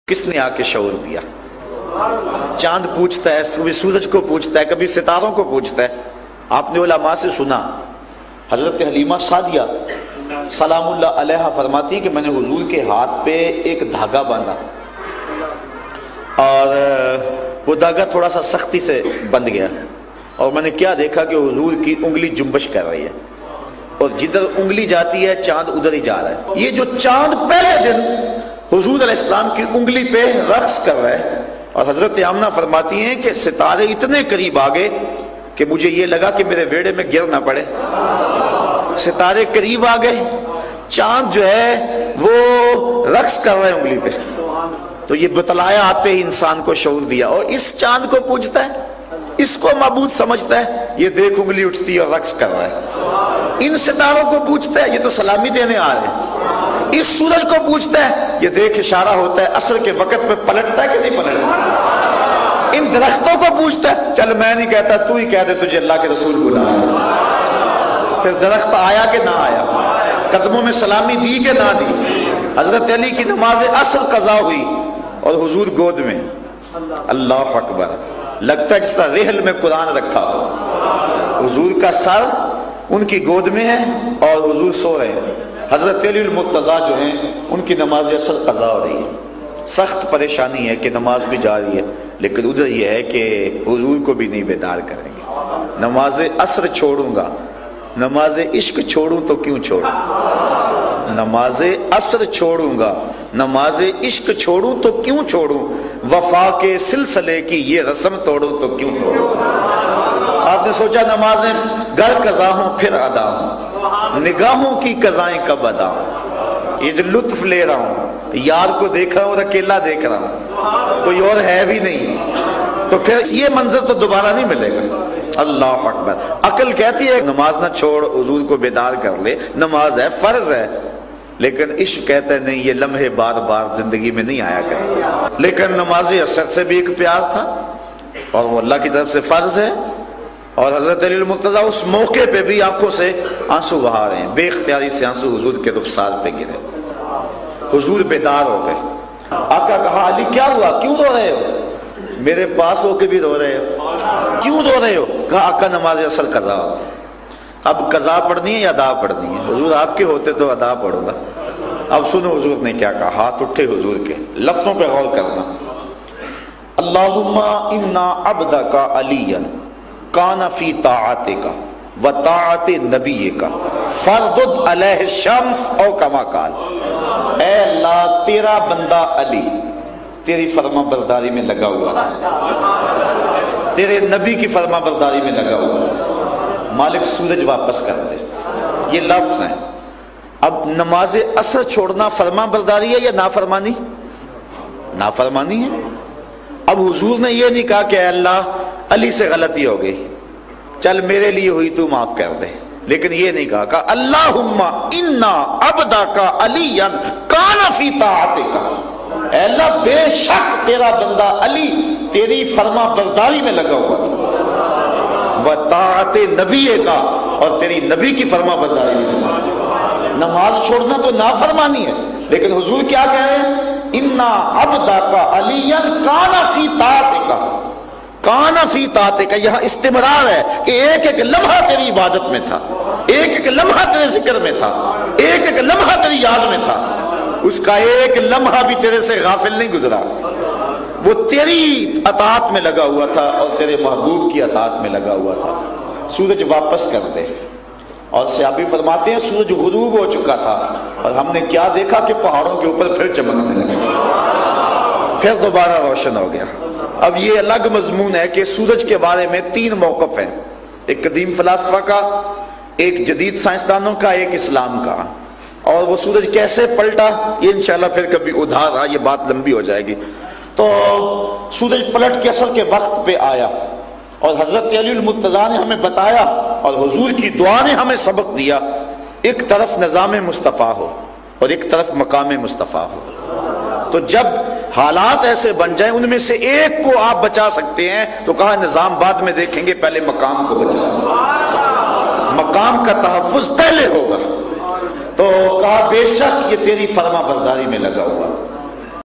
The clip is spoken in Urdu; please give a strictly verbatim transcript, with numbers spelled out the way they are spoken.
کس نے آ کے شعور دیا؟ چاند پوچھتا ہے، کبھی سورج کو پوچھتا ہے، کبھی ستاروں کو پوچھتا ہے۔ آپ نے علماء سے سنا، حضرت حلیمہ سعدیہ سلام اللہ علیہا فرماتی کہ میں نے حضور کے ہاتھ پہ ایک دھاگا باندھا اور وہ دھاگا تھوڑا سا سختی سے بندھ گیا، اور میں نے کیا دیکھا کہ حضور کی انگلی جنبش کر رہی ہے، اور جدھر انگلی جاتی ہے چاند ادھر ہی جا رہا ہے۔ یہ جو چاند پہلے دن حضور علیہ السلام کی انگلی پہ رقص کر رہا ہے، اور حضرت آمنہ فرماتی ہیں کہ ستارے اتنے قریب آ گئے کہ مجھے یہ لگا کہ میرے ویڑے میں گر نہ پڑے۔ ستارے قریب آ گئے، چاند جو ہے وہ رقص کر رہے انگلی پہ، تو یہ بتلایا آتے ہی انسان کو شعور دیا، اور اس چاند کو پوچھتا ہے، اس کو معبود سمجھتا ہے، یہ دیکھ انگلی اٹھتی ہے اور رقص کر رہا ہے۔ ان ستاروں کو پوچھتا ہے، یہ تو سلامی دینے آ رہے ہیں۔ اس سورج کو پوچھتا ہے، یہ دیکھ اشارہ ہوتا ہے عصر کے وقت پہ پلٹتا ہے کہ نہیں پلٹتا۔ ان درختوں کو پوچھتا ہے، چل میں نہیں کہتا تو ہی کہہ دے تجھے اللہ کے رسول بلا۔ پھر درخت آیا کہ نہ آیا، قدموں میں سلامی دی کہ نہ دی۔ حضرت علی کی نماز عصر قضا ہوئی اور حضور گود میں، اللہ اکبر، لگتا ہے جس طرح رحل میں قرآن رکھا ہو۔ حضور کا سر ان کی گود میں ہے اور حضور سو رہے ہیں۔ حضرت علی المرتضیٰ جو ہیں ان کی نماز عصر قضا ہو رہی ہے، سخت پریشانی ہے کہ نماز بھی جاری ہے، لیکن ادھر یہ ہے کہ حضور کو بھی نہیں بیدار کریں گے۔ نماز عصر چھوڑوں گا، نماز عشق چھوڑوں تو کیوں چھوڑوں، نماز عصر چھوڑوں گا، نماز عشق چھوڑوں تو کیوں چھوڑوں، وفا کے سلسلے کی یہ رسم توڑوں تو کیوں توڑوں۔ آپ نے سوچا نمازیں گر قضا ہوں پھر ادا ہوں، نگاہوں کی قضائیں کب ادا ہوں۔ یہ جو لطف لے رہا ہوں، یار کو دیکھ رہا ہوں اور اکیلا دیکھ رہا ہوں، کوئی اور ہے بھی نہیں، تو پھر یہ منظر تو دوبارہ نہیں ملے گا۔ اللہ اکبر۔ عقل کہتی ہے نماز نہ چھوڑ، حضور کو بیدار کر لے، نماز ہے، فرض ہے، لیکن عشق کہتا ہے نہیں، یہ لمحے بار بار زندگی میں نہیں آیا کرتے۔ لیکن نماز عصر سے بھی ایک پیار تھا، اور وہ اللہ کی طرف سے فرض ہے، اور حضرت علی المرتضیٰ اس موقع پہ بھی آنکھوں سے آنسو بہا رہے ہیں، بے اختیاری سے آنسو حضور کے رخسار پہ گرے۔ حضور بیدار ہو گئے۔ آقا کہا علی کیا ہوا، کیوں رو رہے ہو؟ میرے پاس ہو کے بھی رو رہے ہو، کیوں رو رہے ہو؟ کہا آقا نماز عصر قضا ہو۔ اب قضا پڑھنی ہے یا ادا پڑھنی ہے؟ حضور آپ کے ہوتے تو ادا پڑھوں گا۔ اب سنو حضور نے کیا کہا، ہاتھ اٹھے حضور کے، لفظوں پہ غور کرنا۔ اللہم انا عبدک علیا کان فی طاعتک و طاعت نبیک فردد علیہ الشمس او کما قال۔ اے اللہ تیرا بندہ علی تیری فرما برداری میں لگا ہوا تھا، تیرے نبی کی فرما برداری میں لگا ہوا تھا، مالک سورج واپس کر دے۔ یہ لفظ ہیں۔ اب نماز عصر چھوڑنا فرما برداری ہے یا نافرمانی؟ نافرمانی ہے۔ اب حضور نے یہ نہیں کہا کہ اے اللہ علی سے غلطی ہو گئی، چل میرے لیے ہوئی تو معاف کر دے، لیکن یہ نہیں کہا کہ اللہم انا عبدک علیا کان فی طاعتک، اے اللہ بے شک تیرا بندہ علی تیری فرما برداری میں لگا ہوا تھا، و طاعت نبی کا، اور تیری نبی کی فرما برداری میں لگا ہوا تھا۔ نماز چھوڑنا تو نافرمانی ہے، لیکن حضور کیا کہہ رہے ہیں، انا عبدک علیا کان فی طاعتک، کان فی طاعتک، یہاں استمرار ہے کہ ایک ایک لمحہ تیری عبادت میں تھا، ایک ایک لمحہ تیرے ذکر میں تھا، ایک ایک لمحہ تیری یاد میں تھا، اس کا ایک لمحہ بھی تیرے سے غافل نہیں گزرا، وہ تیری اطاعت میں لگا ہوا تھا اور تیرے محبوب کی اطاعت میں لگا ہوا تھا۔ سورج واپس کر دے، اور صحابی فرماتے ہیں سورج غروب ہو چکا تھا، اور ہم نے کیا دیکھا کہ پہاڑوں کے اوپر پھر چمکنے لگا، پھر دوبارہ روشن ہو گیا۔ اب یہ الگ مضمون ہے کہ سورج کے بارے میں تین موقف ہیں، ایک قدیم فلاسفہ کا، ایک جدید سائنسدانوں کا، ایک اسلام کا، اور وہ سورج کیسے پلٹا یہ انشاءاللہ پھر کبھی ادھار رہا، یہ بات لمبی ہو جائے گی۔ تو سورج پلٹ کے عصر کے وقت پہ آیا، اور حضرت علی المرتضیٰ نے ہمیں بتایا اور حضور کی دعا نے ہمیں سبق دیا، ایک طرف نظام مصطفیٰ ہو اور ایک طرف مقام مصطفیٰ ہو، تو جب حالات ایسے بن جائیں ان میں سے ایک کو آپ بچا سکتے ہیں تو کہا نظام بعد میں دیکھیں گے، پہلے مقام کو بچا، مقام کا تحفظ پہلے ہوگا۔ تو کہا بے شک یہ تیری فرما برداری میں لگا ہوا۔